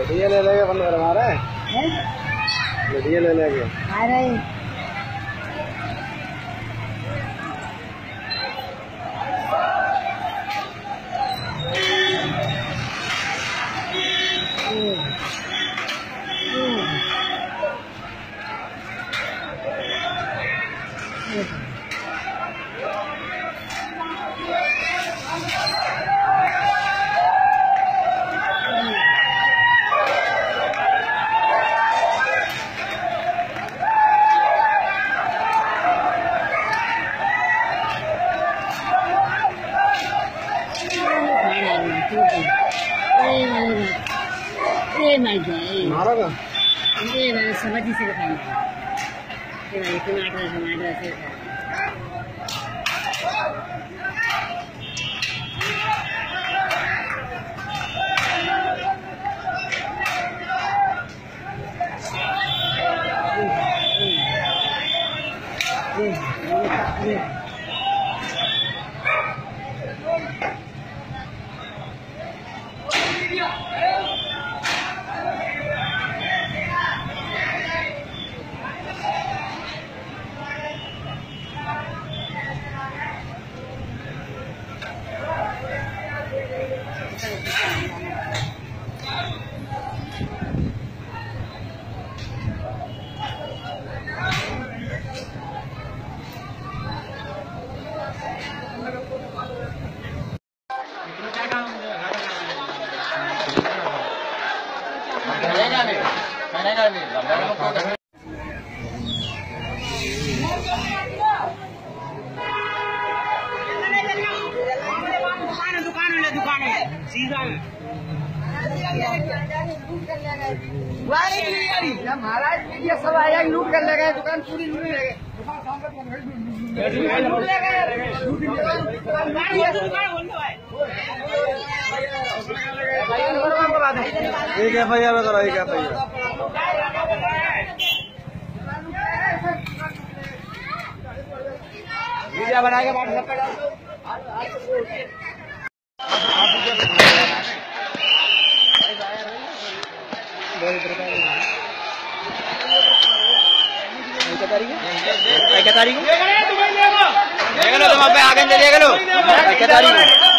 लड़िया ले लेंगे बंद कर मारे लड़िया ले लेंगे आ रहे मारोगा ये समझ ही से बताएंगे टमाटर से महाराज ये सब आया लूट कर ले गए दुकान पूरी लूट ले गए एक FIR करो एक FIR वीडियो बना के WhatsApp पे डाल दो क्या तारीख देख लो तुम आप आगे देख लो क्या तारीख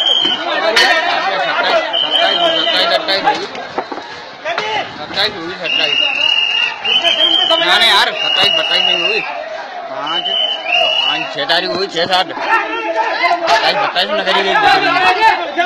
27 यार 27 नहीं हुई 5 6 तारीख हुई 6 7 27 में करी गई